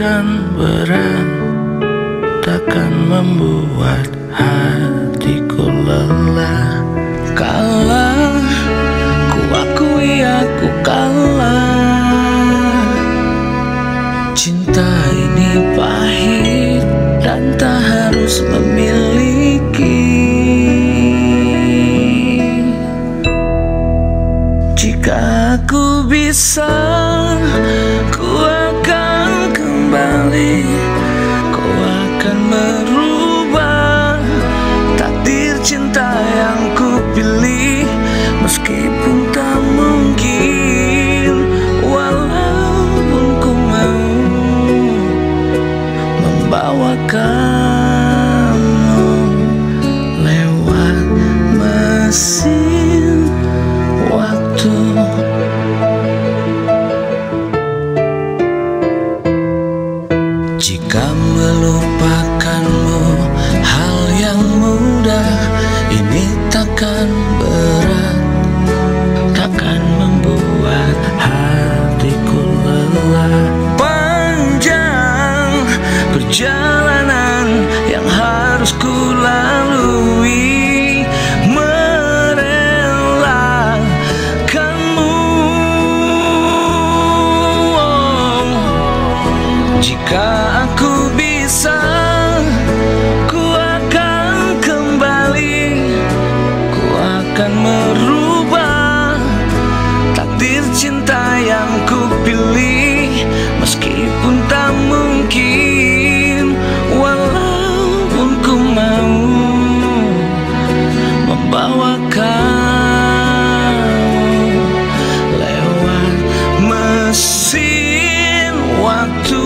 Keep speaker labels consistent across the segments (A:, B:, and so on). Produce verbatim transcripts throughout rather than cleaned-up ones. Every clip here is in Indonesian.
A: takkan berat, takkan membuat hatiku lelah. Kalah, ku akui aku kalah. Cinta ini pahit dan tak harus memiliki. Jika aku bisa, ku akan kembali. Kau akan merubah takdir cinta yang ku pilih. Meskipun tak mungkin, walaupun ku mau membawa kamu lewat mesin waktu. Jika melupakanmu hal yang mudah, ini takkan berat, takkan membuat hatiku lelah. Panjang perjalanan yang harus ku lalui, merelakanmu. Jika aku bisa, ku akan kembali. Ku akan merubah takdir cinta yang ku pilih. Meskipun tak mungkin, walaupun ku mau membawa kamu lewat mesin waktu.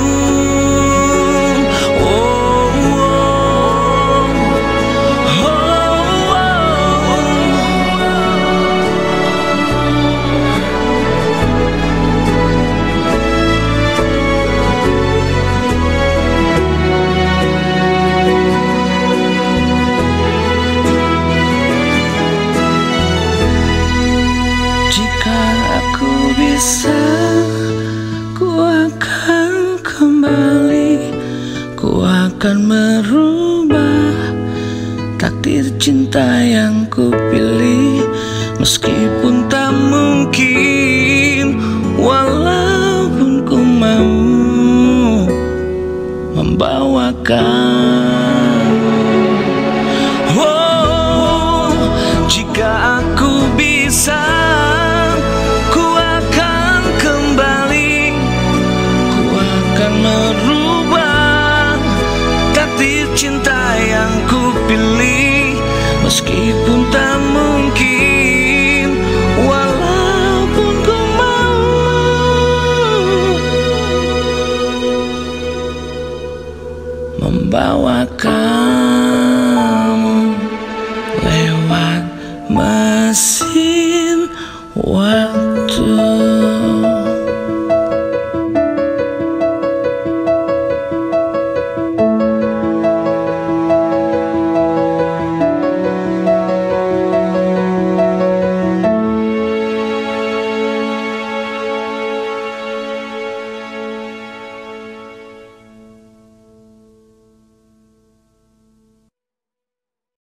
A: Jika aku bisa, ku akan kembali. Ku akan merubah takdir cinta yang ku pilih. Meskipun tak mungkin, walaupun ku mau membawa kamu. Oh, jika aku bisa, cinta yang ku pilih. Meskipun tak mungkin, walaupun ku mau membawa kamu lewat mesin waktu.